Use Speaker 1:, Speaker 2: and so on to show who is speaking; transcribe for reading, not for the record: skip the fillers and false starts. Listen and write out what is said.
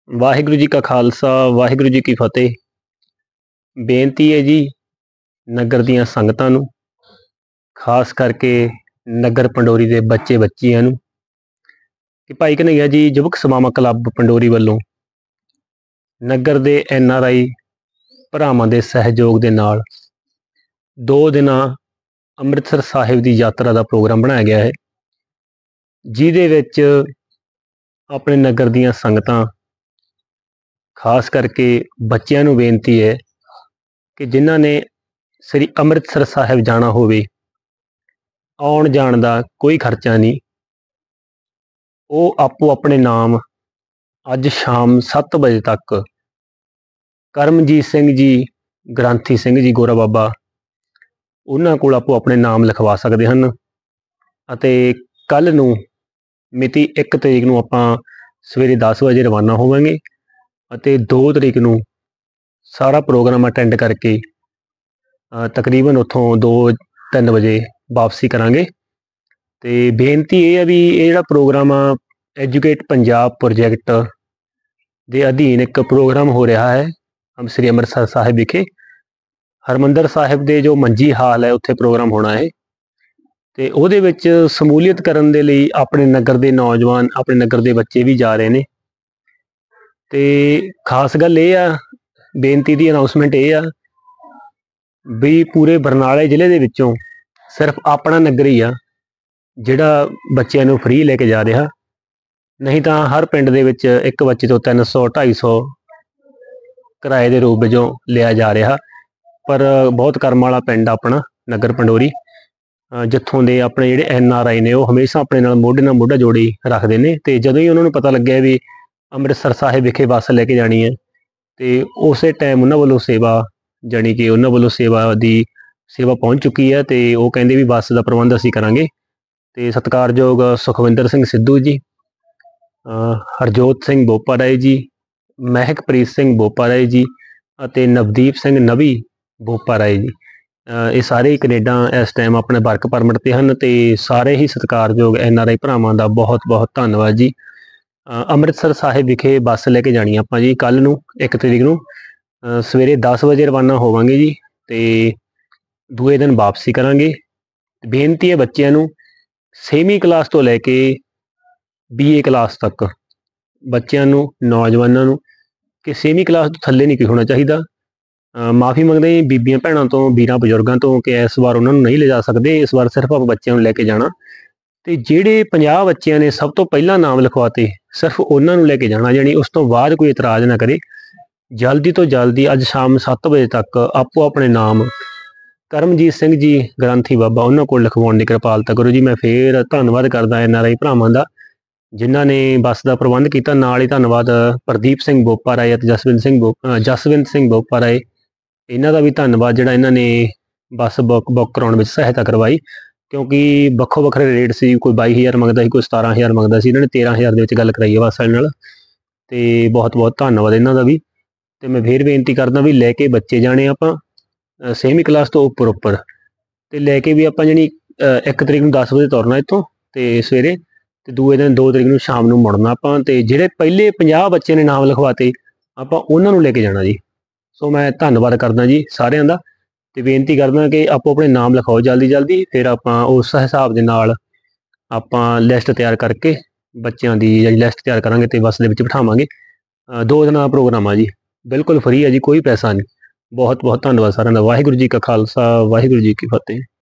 Speaker 1: ਵਾਹਿਗੁਰੂ ਜੀ ਕਾ ਖਾਲਸਾ ਵਾਹਿਗੁਰੂ ਜੀ ਕੀ ਫਤਿਹ। ਬੇਨਤੀ ਹੈ ਜੀ ਨਗਰ ਦੀਆਂ ਸੰਗਤਾਂ ਨੂੰ, ਖਾਸ ਕਰਕੇ ਨਗਰ ਪੰਡੋਰੀ ਦੇ ਬੱਚੇ ਬੱਚੀਆਂ ਨੂੰ ਕਿ ਭਾਈ ਕਨ੍ਹਈਆ ਜੀ ਯੁਵਕ ਸਮਾਵਾਂ ਕਲੱਬ ਪੰਡੋਰੀ ਵੱਲੋਂ ਨਗਰ ਦੇ NRI ਭਰਾਵਾਂ ਦੇ ਸਹਿਯੋਗ ਦੇ ਨਾਲ 2 ਦਿਨਾਂ ਅੰਮ੍ਰਿਤਸਰ ਸਾਹਿਬ ਦੀ ਯਾਤਰਾ ਦਾ ਪ੍ਰੋਗਰਾਮ ਬਣਾਇਆ ਗਿਆ ਹੈ, ਜਿਹਦੇ ਵਿੱਚ ਆਪਣੇ ਨਗਰ ਦੀਆਂ ਸੰਗਤਾਂ ਖਾਸ ਕਰਕੇ ਬੱਚਿਆਂ ਨੂੰ ਬੇਨਤੀ ਹੈ ਕਿ ਜਿਨ੍ਹਾਂ ਨੇ ਸ੍ਰੀ ਅੰਮ੍ਰਿਤਸਰ ਸਾਹਿਬ ਜਾਣਾ ਹੋਵੇ, ਆਉਣ ਜਾਣ ਦਾ ਕੋਈ ਖਰਚਾ ਨਹੀਂ, ਉਹ ਆਪੋ ਆਪਣੇ ਨਾਮ ਅੱਜ ਸ਼ਾਮ 7 ਵਜੇ ਤੱਕ ਕਰਮਜੀਤ ਸਿੰਘ ਜੀ, ਗ੍ਰੰਥੀ ਸਿੰਘ ਜੀ ਗੋਰਾ ਬਾਬਾ, ਉਹਨਾਂ ਕੋਲ ਆਪੋ ਆਪਣੇ ਨਾਮ ਲਿਖਵਾ ਸਕਦੇ ਹਨ। ਅਤੇ ਕੱਲ੍ਹ ਨੂੰ ਮਿਤੀ 1 ਤਰੀਕ ਨੂੰ ਆਪਾਂ ਸਵੇਰੇ 10 ਵਜੇ ਰਵਾਨਾ ਹੋਵਾਂਗੇ ਅਤੇ 2 ਤਰੀਕ ਨੂੰ ਸਾਰਾ ਪ੍ਰੋਗਰਾਮ ਅਟੈਂਡ ਕਰਕੇ ਤਕਰੀਬਨ ਉੱਥੋਂ 2-3 ਵਜੇ ਵਾਪਸੀ ਕਰਾਂਗੇ। ਅਤੇ ਬੇਨਤੀ ਇਹ ਹੈ ਵੀ ਇਹ ਜਿਹੜਾ ਪ੍ਰੋਗਰਾਮ ਆ ਐਜੂਕੇਟ ਪੰਜਾਬ ਪ੍ਰੋਜੈਕਟ ਦੇ ਅਧੀਨ ਇੱਕ ਪ੍ਰੋਗਰਾਮ ਹੋ ਰਿਹਾ ਹੈ ਸ੍ਰੀ ਅੰਮ੍ਰਿਤਸਰ ਸਾਹਿਬ ਵਿਖੇ। ਹਰਿਮੰਦਰ ਸਾਹਿਬ ਦੇ ਜੋ ਮੰਜੀ ਹਾਲ ਹੈ ਉੱਥੇ ਪ੍ਰੋਗਰਾਮ ਹੋਣਾ ਹੈ, ਅਤੇ ਉਹਦੇ ਵਿੱਚ ਸਮੂਲੀਅਤ ਕਰਨ ਦੇ ਲਈ ਆਪਣੇ ਨਗਰ ਦੇ ਨੌਜਵਾਨ, ਆਪਣੇ ਨਗਰ ਦੇ ਬੱਚੇ ਵੀ ਜਾ ਰਹੇ ਨੇ। ਅਤੇ ਖਾਸ ਗੱਲ ਇਹ ਆ, ਬੇਨਤੀ ਦੀ ਅਨਾਊਂਸਮੈਂਟ ਇਹ ਆ ਵੀ ਪੂਰੇ ਬਰਨਾਲੇ ਜ਼ਿਲ੍ਹੇ ਦੇ ਵਿੱਚੋਂ ਸਿਰਫ ਆਪਣਾ ਨਗਰ ਹੀ ਆ ਜਿਹੜਾ ਬੱਚਿਆਂ ਨੂੰ ਫ੍ਰੀ ਲੈ ਕੇ ਜਾ ਰਿਹਾ, ਨਹੀਂ ਤਾਂ ਹਰ ਪਿੰਡ ਦੇ ਵਿੱਚ ਇੱਕ ਬੱਚੇ ਤੋਂ 300-250 ਕਿਰਾਏ ਦੇ ਰੂਪ ਵਜੋਂ ਲਿਆ ਜਾ ਰਿਹਾ। ਪਰ ਬਹੁਤ ਕਰਮ ਵਾਲਾ ਪਿੰਡ ਆਪਣਾ ਨਗਰ ਪੰਡੋਰੀ, ਜਿੱਥੋਂ ਦੇ ਆਪਣੇ ਜਿਹੜੇ NRI ਨੇ ਉਹ ਹਮੇਸ਼ਾ ਆਪਣੇ ਨਾਲ ਮੋਢੇ ਨਾਲ ਮੋਢਾ ਜੋੜੀ ਰੱਖਦੇ ਨੇ। ਅਤੇ ਜਦੋਂ ਹੀ ਉਹਨਾਂ ਨੂੰ ਪਤਾ ਲੱਗਿਆ ਵੀ ਅੰਮ੍ਰਿਤਸਰ ਸਾਹਿਬ ਵਿਖੇ ਬੱਸ ਲੈ ਕੇ ਜਾਣੀ ਹੈ, ਅਤੇ ਉਸੇ ਟਾਈਮ ਉਹਨਾਂ ਵੱਲੋਂ ਸੇਵਾ, ਜਾਣੀ ਕਿ ਉਹਨਾਂ ਵੱਲੋਂ ਸੇਵਾ ਪਹੁੰਚ ਚੁੱਕੀ ਹੈ, ਅਤੇ ਉਹ ਕਹਿੰਦੇ ਵੀ ਬੱਸ ਦਾ ਪ੍ਰਬੰਧ ਅਸੀਂ ਕਰਾਂਗੇ। ਅਤੇ ਸਤਿਕਾਰਯੋਗ ਸੁਖਵਿੰਦਰ ਸਿੰਘ ਸਿੱਧੂ ਜੀ, ਹਰਜੋਤ ਸਿੰਘ ਬੋਪਾ ਰਾਏ ਜੀ, ਮਹਿਕਪ੍ਰੀਤ ਸਿੰਘ ਬੋਪਾ ਰਾਏ ਜੀ ਅਤੇ ਨਵਦੀਪ ਸਿੰਘ ਨਵੀ ਬੋਪਾ ਰਾਏ ਜੀ, ਇਹ ਸਾਰੇ ਹੀ ਕੈਨੇਡਾ ਇਸ ਟਾਈਮ ਆਪਣੇ ਵਰਕ ਪਰਮਿਟ 'ਤੇ ਹਨ। ਅਤੇ ਸਾਰੇ ਹੀ ਸਤਿਕਾਰਯੋਗ NRI ਭਰਾਵਾਂ ਦਾ ਬਹੁਤ ਬਹੁਤ ਧੰਨਵਾਦ ਜੀ। ਅੰਮ੍ਰਿਤਸਰ ਸਾਹਿਬ ਵਿਖੇ ਬੱਸ ਲੈ ਕੇ ਜਾਣੀ ਆਪਾਂ ਜੀ ਕੱਲ੍ਹ ਨੂੰ 1 ਤਰੀਕ ਨੂੰ ਸਵੇਰੇ 10 ਵਜੇ ਰਵਾਨਾ ਹੋਵਾਂਗੇ ਜੀ, ਅਤੇ ਦੂਏ ਦਿਨ ਵਾਪਸੀ ਕਰਾਂਗੇ। ਬੇਨਤੀ ਹੈ ਬੱਚਿਆਂ ਨੂੰ 6ਵੀਂ ਕਲਾਸ ਤੋਂ ਲੈ ਕੇ BA ਕਲਾਸ ਤੱਕ ਬੱਚਿਆਂ ਨੂੰ, ਨੌਜਵਾਨਾਂ ਨੂੰ, ਕਿ 6ਵੀਂ ਕਲਾਸ ਤੋਂ ਥੱਲੇ ਨਹੀਂ ਕੋਈ ਹੋਣਾ ਚਾਹੀਦਾ। ਮਾफ़ੀ ਮੰਗਦੇ ਜੀ ਬੀਬੀਆਂ ਭੈਣਾਂ ਤੋਂ, ਵੀਰਾਂ ਬਜ਼ੁਰਗਾਂ ਤੋਂ ਕਿ ਇਸ ਵਾਰ ਉਹਨਾਂ ਨੂੰ ਨਹੀਂ ਲਿਜਾ ਸਕਦੇ, ਇਸ ਵਾਰ ਸਿਰਫ ਆਪਾਂ ਬੱਚਿਆਂ ਨੂੰ ਲੈ ਕੇ ਜਾਣਾ। ਅਤੇ ਜਿਹੜੇ 50 ਬੱਚਿਆਂ ਨੇ ਸਭ ਤੋਂ ਪਹਿਲਾਂ ਨਾਮ ਲਿਖਵਾਤੇ ਸਿਰਫ ਉਹਨਾਂ ਨੂੰ ਲੈ ਕੇ ਜਾਣਾ, ਜਾਣੀ ਉਸ ਤੋਂ ਬਾਅਦ ਕੋਈ ਇਤਰਾਜ਼ ਨਾ ਕਰੇ। ਜਲਦੀ ਤੋਂ ਜਲਦੀ ਅੱਜ ਸ਼ਾਮ 7 ਵਜੇ ਤੱਕ ਆਪੋ ਆਪਣੇ ਨਾਮ ਕਰਮਜੀਤ ਸਿੰਘ ਜੀ, ਗ੍ਰੰਥੀ ਬਾਬਾ, ਉਹਨਾਂ ਕੋਲ ਲਿਖਵਾਉਣ ਦੀ ਕਿਰਪਾਲਤਾ ਕਰੋ ਜੀ। ਮੈਂ ਫੇਰ ਧੰਨਵਾਦ ਕਰਦਾ NRI ਭਰਾਵਾਂ ਦਾ ਜਿਨ੍ਹਾਂ ਨੇ ਬੱਸ ਦਾ ਪ੍ਰਬੰਧ ਕੀਤਾ। ਨਾਲ ਹੀ ਧੰਨਵਾਦ ਪ੍ਰਦੀਪ ਸਿੰਘ ਬੋਪਾ ਰਾਏ ਅਤੇ ਜਸਵਿੰਤ ਸਿੰਘ ਬੋਪਾ ਰਾਏ, ਇਹਨਾਂ ਦਾ ਵੀ ਧੰਨਵਾਦ ਜਿਹੜਾ ਇਹਨਾਂ ਨੇ ਬੱਸ ਬੁੱਕ ਕਰਾਉਣ ਵਿੱਚ ਸਹਾਇਤਾ ਕਰਵਾਈ, ਕਿਉਂਕਿ ਵੱਖੋ ਵੱਖਰੇ ਰੇਟ ਸੀ। ਕੋਈ 22,000 ਮੰਗਦਾ ਸੀ, ਕੋਈ 17,000 ਮੰਗਦਾ ਸੀ, ਇਹਨਾਂ ਨੇ 13,000 ਦੇ ਵਿੱਚ ਗੱਲ ਕਰਾਈ ਹੈ ਬੱਸ ਵਾਲੇ ਨਾਲ। ਅਤੇ ਬਹੁਤ ਬਹੁਤ ਧੰਨਵਾਦ ਇਹਨਾਂ ਦਾ ਵੀ। ਅਤੇ ਮੈਂ ਫੇਰ ਬੇਨਤੀ ਕਰਦਾ ਵੀ ਲੈ ਕੇ ਬੱਚੇ ਜਾਣੇ ਆਪਾਂ 6ਵੀਂ ਕਲਾਸ ਤੋਂ ਉੱਪਰ, ਅਤੇ ਲੈ ਕੇ ਵੀ ਆਪਾਂ ਜਾਣੀ 1 ਤਰੀਕ ਨੂੰ 10 ਵਜੇ ਤੁਰਨਾ ਇੱਥੋਂ ਅਤੇ ਸਵੇਰੇ, ਅਤੇ ਦੂਏ ਦਿਨ 2 ਤਰੀਕ ਨੂੰ ਸ਼ਾਮ ਨੂੰ ਮੁੜਨਾ ਆਪਾਂ। ਅਤੇ ਜਿਹੜੇ ਪਹਿਲੇ 50 ਬੱਚੇ ਨੇ ਨਾਮ ਲਿਖਵਾਤੇ ਆਪਾਂ ਉਹਨਾਂ ਨੂੰ ਲੈ ਕੇ ਜਾਣਾ ਜੀ। ਸੋ ਮੈਂ ਧੰਨਵਾਦ ਕਰਦਾ ਜੀ ਸਾਰਿਆਂ ਦਾ, ਅਤੇ ਬੇਨਤੀ ਕਰਦਾ ਕਿ ਆਪੋ ਆਪਣੇ ਨਾਮ ਲਿਖਾਓ ਜਲਦੀ ਜਲਦੀ। ਫਿਰ ਆਪਾਂ ਉਸ ਹਿਸਾਬ ਦੇ ਨਾਲ ਆਪਾਂ ਲਿਸਟ ਤਿਆਰ ਕਰਕੇ ਬੱਚਿਆਂ ਦੀ ਜਿਹੜੀ ਲਿਸਟ ਤਿਆਰ ਕਰਾਂਗੇ ਅਤੇ ਬੱਸ ਦੇ ਵਿੱਚ ਬਿਠਾਵਾਂਗੇ। 2 ਦਿਨਾਂ ਦਾ ਪ੍ਰੋਗਰਾਮ ਆ ਜੀ, ਬਿਲਕੁਲ ਫਰੀ ਹੈ ਜੀ, ਕੋਈ ਪੈਸਾ ਨਹੀਂ। ਬਹੁਤ ਬਹੁਤ ਧੰਨਵਾਦ ਸਾਰਿਆਂ ਦਾ। ਵਾਹਿਗੁਰੂ ਜੀ ਕਾ ਖਾਲਸਾ ਵਾਹਿਗੁਰੂ ਜੀ ਕੀ ਫਤਿਹ।